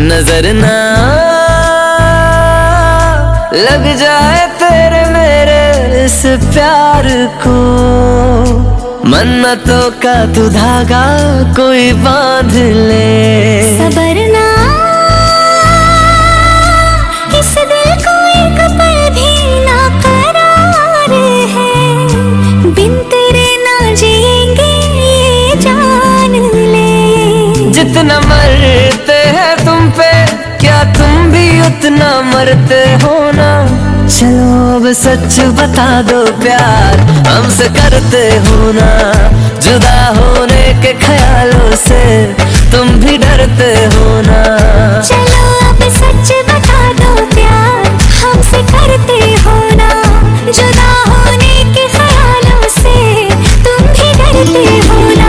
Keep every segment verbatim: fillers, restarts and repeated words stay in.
नजर ना लग जाए तेरे मेरे इस प्यार को, मन्नतों का तू धागा कोई बांध ले। सबर ना इस दिल को एक पल भी ना करार है, बिन तेरे ना जिएंगे ये जान ले। जितना मरते हैं तुम पे क्या तुम भी उतना मरते हो ना। चलो अब सच बता दो प्यार हमसे करते हो ना। जुदा होने के ख्यालों से तुम भी डरते हो ना। चलो अब सच बता दो प्यार हमसे करते हो ना। जुदा होने के ख्यालों से तुम भी डरते हो ना।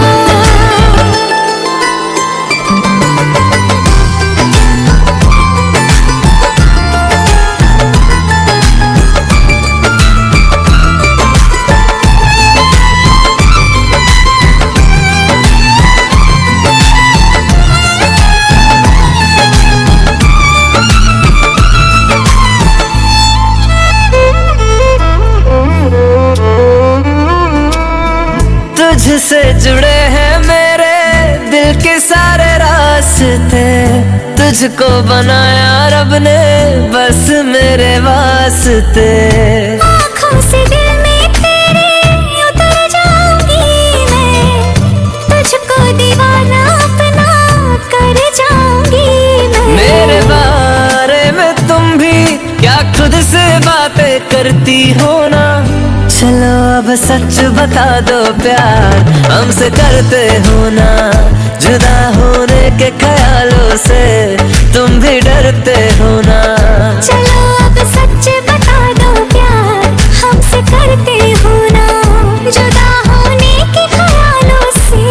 तुझसे जुड़े हैं मेरे दिल के सारे रास्ते, तुझको बनाया रब ने बस मेरे वास्ते। आँखों से दिल में तेरे उतर जाऊंगी मैं, तुझको दीवाना अपना कर जाऊंगी मैं। मेरे बारे में तुम भी क्या खुद से बातें करती हो ना। चलो अब सच बता दो प्यार हमसे करते हो ना। जुदा होने के ख्यालों से तुम भी डरते हो ना। चलो अब सच बता दो प्यार हमसे करते हो ना। जुदा होने के ख्यालों से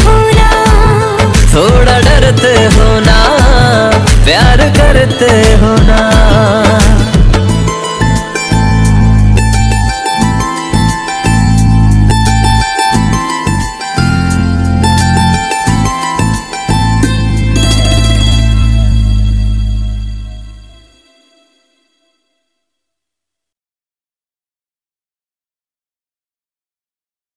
थोड़ा डरते हो ना, प्यार करते हो।